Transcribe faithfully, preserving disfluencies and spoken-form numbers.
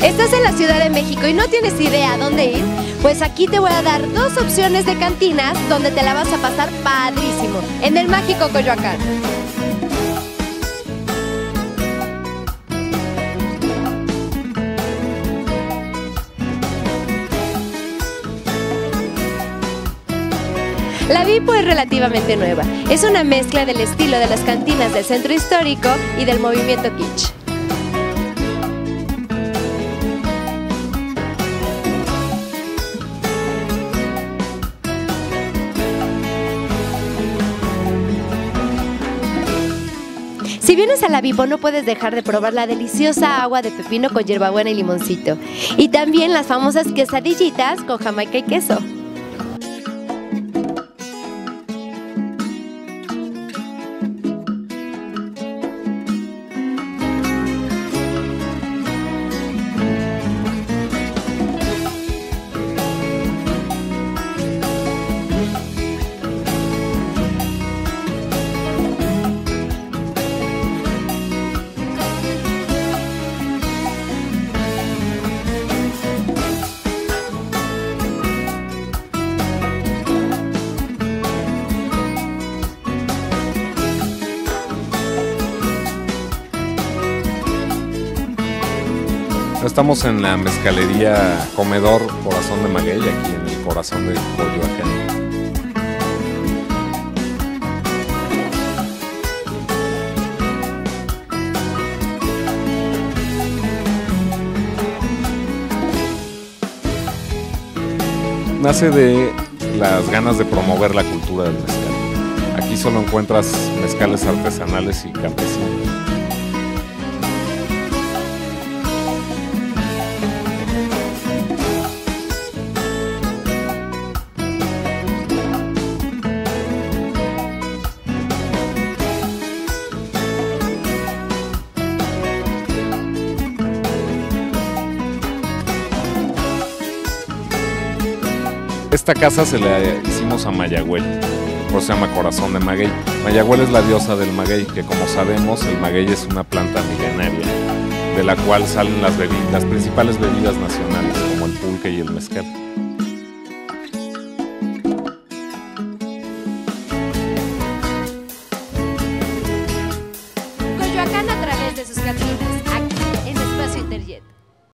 ¿Estás en la Ciudad de México y no tienes idea a dónde ir? Pues aquí te voy a dar dos opciones de cantinas donde te la vas a pasar padrísimo, en el mágico Coyoacán. La Vipo es relativamente nueva. Es una mezcla del estilo de las cantinas del centro histórico y del movimiento kitsch. Si vienes a la Vipo no puedes dejar de probar la deliciosa agua de pepino con hierbabuena y limoncito. Y también las famosas quesadillitas con jamaica y queso. Estamos en la mezcalería Comedor Corazón de Maguey, aquí en el corazón de Coyoacán. Nace de las ganas de promover la cultura del mezcal. Aquí solo encuentras mezcales artesanales y campesinos. Esta casa se la hicimos a Mayagüel, por eso se llama Corazón de Maguey. Mayagüel es la diosa del maguey, que como sabemos el maguey es una planta milenaria, de la cual salen las, bebidas, las principales bebidas nacionales, como el pulque y el mezcal. Coyoacán a través de sus cantinas